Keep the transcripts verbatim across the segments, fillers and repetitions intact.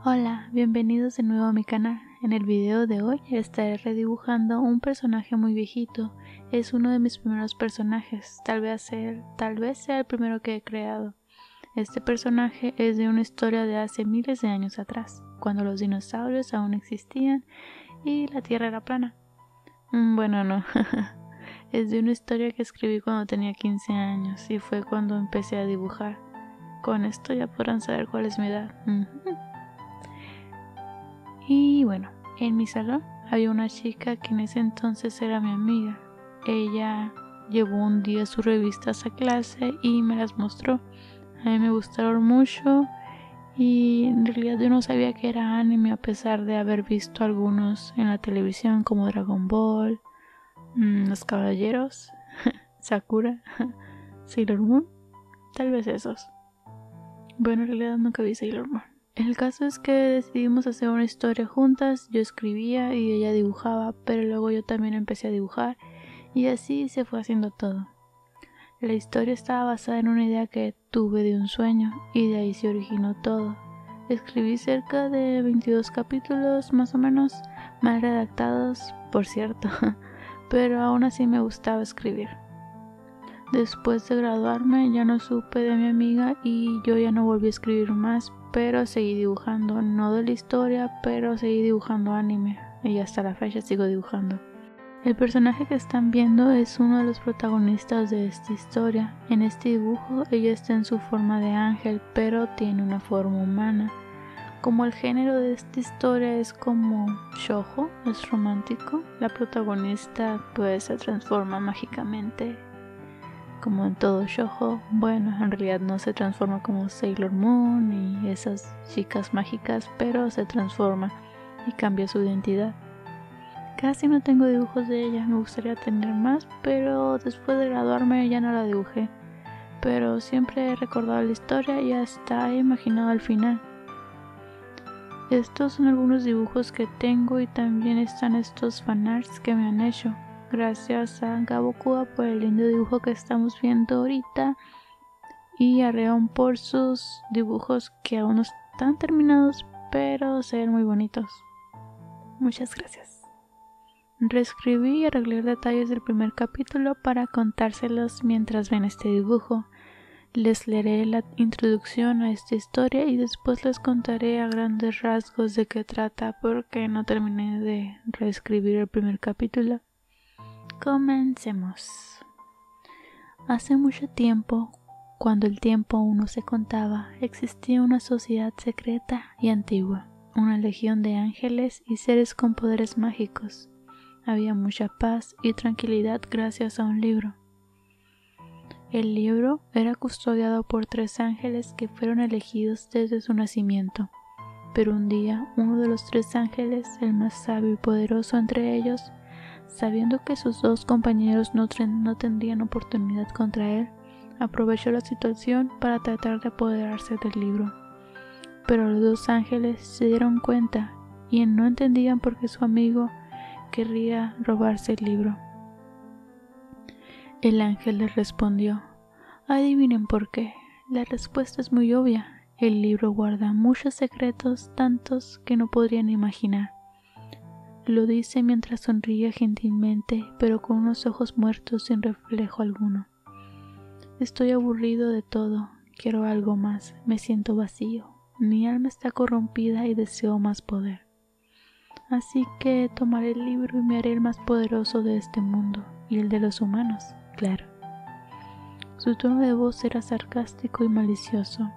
Hola, bienvenidos de nuevo a mi canal. En el video de hoy estaré redibujando un personaje muy viejito. Es uno de mis primeros personajes, tal vez sea, tal vez sea el primero que he creado. Este personaje es de una historia de hace miles de años atrás, cuando los dinosaurios aún existían y la Tierra era plana. Bueno, no, es de una historia que escribí cuando tenía quince años y fue cuando empecé a dibujar. Con esto ya podrán saber cuál es mi edad. Y bueno, en mi salón había una chica que en ese entonces era mi amiga. Ella llevó un día sus revistas a clase y me las mostró. A mí me gustaron mucho y en realidad yo no sabía que era anime a pesar de haber visto algunos en la televisión como Dragon Ball, mmm, Los Caballeros, Sakura, Sailor Moon, tal vez esos. Bueno, en realidad nunca vi Sailor Moon. El caso es que decidimos hacer una historia juntas, yo escribía y ella dibujaba, pero luego yo también empecé a dibujar y así se fue haciendo todo. La historia estaba basada en una idea que tuve de un sueño y de ahí se originó todo. Escribí cerca de veintidós capítulos más o menos, mal redactados, por cierto, pero aún así me gustaba escribir. Después de graduarme ya no supe de mi amiga y yo ya no volví a escribir más, pero seguí dibujando, no de la historia, pero seguí dibujando anime y hasta la fecha sigo dibujando. El personaje que están viendo es uno de los protagonistas de esta historia. En este dibujo ella está en su forma de ángel, pero tiene una forma humana. Como el género de esta historia es como shoujo, es romántico, la protagonista pues se transforma mágicamente. Como en todo shoujo, bueno, en realidad no se transforma como Sailor Moon y esas chicas mágicas, pero se transforma y cambia su identidad. Casi no tengo dibujos de ella, me gustaría tener más, pero después de graduarme ya no la dibujé. Pero siempre he recordado la historia y hasta he imaginado el final. Estos son algunos dibujos que tengo y también están estos fanarts que me han hecho. Gracias a Gabokua por el lindo dibujo que estamos viendo ahorita y a Reon por sus dibujos que aún no están terminados pero se ven muy bonitos. Muchas gracias. Reescribí y arreglé detalles del primer capítulo para contárselos mientras ven este dibujo. Les leeré la introducción a esta historia y después les contaré a grandes rasgos de qué trata porque no terminé de reescribir el primer capítulo. Comencemos. Hace mucho tiempo, cuando el tiempo aún no se contaba, existía una sociedad secreta y antigua, una legión de ángeles y seres con poderes mágicos. Había mucha paz y tranquilidad gracias a un libro. El libro era custodiado por tres ángeles que fueron elegidos desde su nacimiento, pero un día uno de los tres ángeles, el más sabio y poderoso entre ellos, sabiendo que sus dos compañeros no, no tendrían oportunidad contra él, aprovechó la situación para tratar de apoderarse del libro. Pero los dos ángeles se dieron cuenta y no entendían por qué su amigo querría robarse el libro. El ángel les respondió: adivinen por qué. La respuesta es muy obvia. El libro guarda muchos secretos, tantos que no podrían imaginar. Lo dice mientras sonríe gentilmente, pero con unos ojos muertos sin reflejo alguno. Estoy aburrido de todo, quiero algo más, me siento vacío, mi alma está corrompida y deseo más poder. Así que tomaré el libro y me haré el más poderoso de este mundo, y el de los humanos, claro. Su tono de voz era sarcástico y malicioso.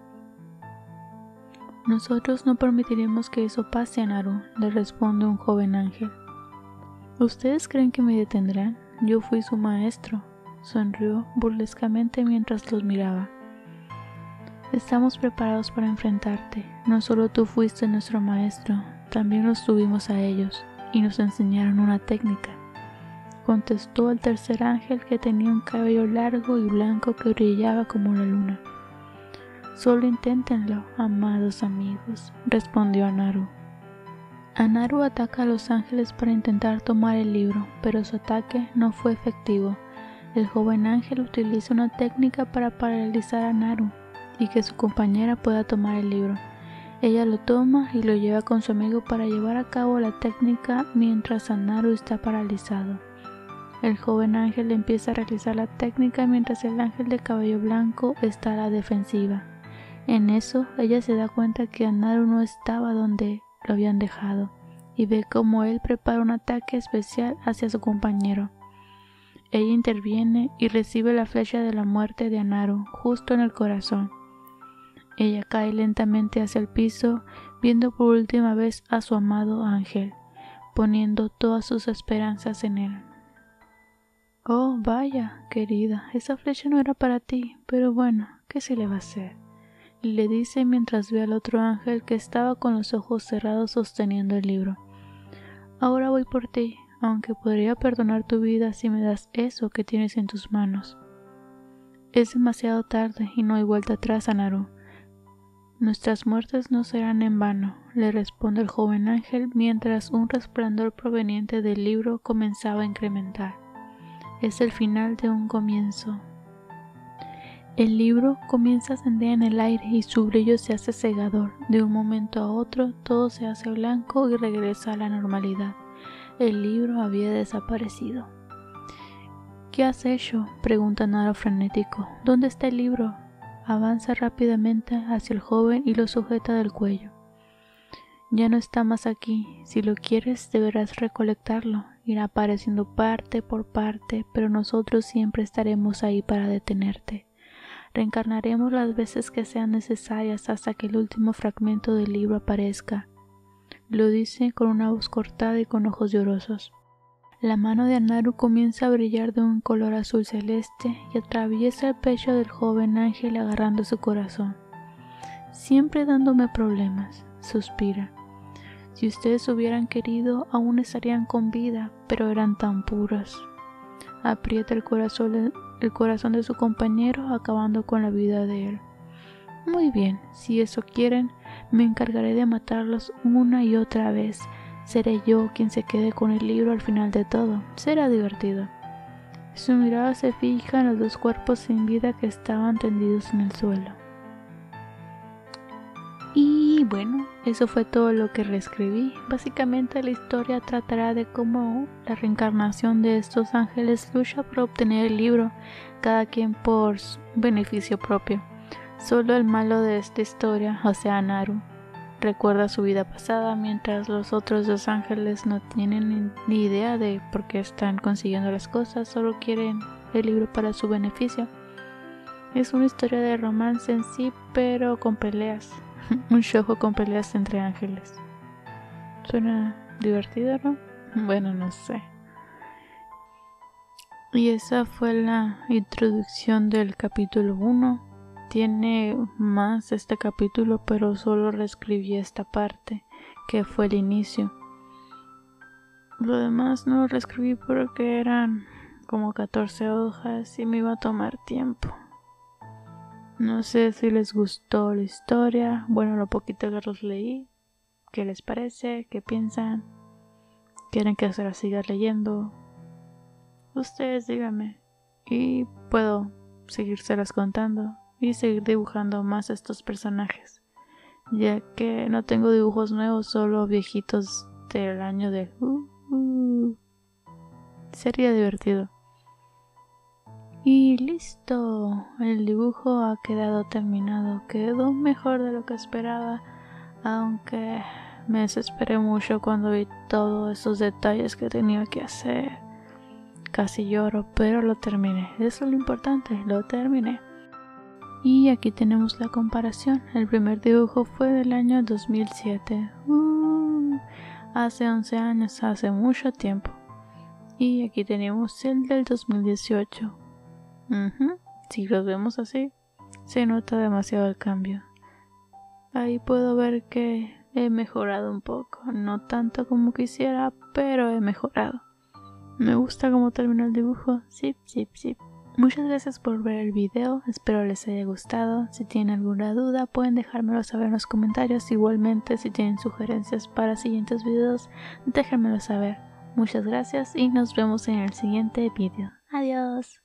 Nosotros no permitiremos que eso pase, Anaru, le responde un joven ángel. ¿Ustedes creen que me detendrán? Yo fui su maestro, sonrió burlescamente mientras los miraba. Estamos preparados para enfrentarte. No solo tú fuiste nuestro maestro, también los tuvimos a ellos y nos enseñaron una técnica, contestó el tercer ángel que tenía un cabello largo y blanco que brillaba como la luna. Solo inténtenlo, amados amigos, respondió Anaru. Anaru ataca a los ángeles para intentar tomar el libro, pero su ataque no fue efectivo. El joven ángel utiliza una técnica para paralizar a Anaru y que su compañera pueda tomar el libro. Ella lo toma y lo lleva con su amigo para llevar a cabo la técnica mientras Anaru está paralizado. El joven ángel empieza a realizar la técnica mientras el ángel de cabello blanco está a la defensiva. En eso, ella se da cuenta que Anaru no estaba donde lo habían dejado y ve cómo él prepara un ataque especial hacia su compañero. Ella interviene y recibe la flecha de la muerte de Anaru justo en el corazón. Ella cae lentamente hacia el piso, viendo por última vez a su amado ángel, poniendo todas sus esperanzas en él. Oh, vaya, querida, esa flecha no era para ti, pero bueno, ¿qué se le va a hacer? Le dice mientras ve al otro ángel que estaba con los ojos cerrados sosteniendo el libro. Ahora voy por ti, aunque podría perdonar tu vida si me das eso que tienes en tus manos. Es demasiado tarde y no hay vuelta atrás, Anaru. Nuestras muertes no serán en vano, le responde el joven ángel mientras un resplandor proveniente del libro comenzaba a incrementar. Es el final de un comienzo. El libro comienza a ascender en el aire y su brillo se hace cegador. De un momento a otro todo se hace blanco y regresa a la normalidad. El libro había desaparecido. ¿Qué has hecho?, pregunta Anaru frenético. ¿Dónde está el libro? Avanza rápidamente hacia el joven y lo sujeta del cuello. Ya no está más aquí. Si lo quieres, deberás recolectarlo. Irá apareciendo parte por parte, pero nosotros siempre estaremos ahí para detenerte. Reencarnaremos las veces que sean necesarias hasta que el último fragmento del libro aparezca. Lo dice con una voz cortada y con ojos llorosos. La mano de Anaru comienza a brillar de un color azul celeste y atraviesa el pecho del joven ángel agarrando su corazón. Siempre dándome problemas, suspira. Si ustedes hubieran querido, aún estarían con vida, pero eran tan puros. Aprieta el corazón, el corazón de su compañero, acabando con la vida de él. Muy bien, si eso quieren, me encargaré de matarlos una y otra vez. Seré yo quien se quede con el libro al final de todo. Será divertido. Su mirada se fija en los dos cuerpos sin vida que estaban tendidos en el suelo. Y bueno, eso fue todo lo que reescribí. Básicamente la historia tratará de cómo la reencarnación de estos ángeles lucha por obtener el libro, cada quien por su beneficio propio. Solo el malo de esta historia, o sea Anaru, recuerda su vida pasada, mientras los otros dos ángeles no tienen ni idea de por qué están consiguiendo las cosas, solo quieren el libro para su beneficio. Es una historia de romance en sí, pero con peleas. Un shoujo con peleas entre ángeles. Suena divertido, ¿no? Bueno, no sé. Y esa fue la introducción del capítulo uno. Tiene más este capítulo, pero solo reescribí esta parte, que fue el inicio. Lo demás no lo reescribí porque eran como catorce hojas y me iba a tomar tiempo. No sé si les gustó la historia, bueno, lo poquito que los leí, ¿qué les parece? ¿Qué piensan? ¿Quieren que se la siga leyendo? Ustedes díganme y puedo seguírselas contando y seguir dibujando más estos personajes, ya que no tengo dibujos nuevos, solo viejitos del año de... Uh, uh. Sería divertido. Y listo, el dibujo ha quedado terminado, quedó mejor de lo que esperaba, aunque me desesperé mucho cuando vi todos esos detalles que tenía que hacer. Casi lloro, pero lo terminé, eso es lo importante, lo terminé. Y aquí tenemos la comparación, el primer dibujo fue del año dos mil siete, uh, hace once años, hace mucho tiempo. Y aquí tenemos el del dos mil dieciocho. Uh-huh. Si los vemos así, se nota demasiado el cambio. Ahí puedo ver que he mejorado un poco, no tanto como quisiera, pero he mejorado. Me gusta cómo terminó el dibujo, sí, sí, sí. Muchas gracias por ver el video, espero les haya gustado. Si tienen alguna duda pueden dejármelo saber en los comentarios. Igualmente, si tienen sugerencias para siguientes videos, déjenmelo saber. Muchas gracias y nos vemos en el siguiente video. Adiós.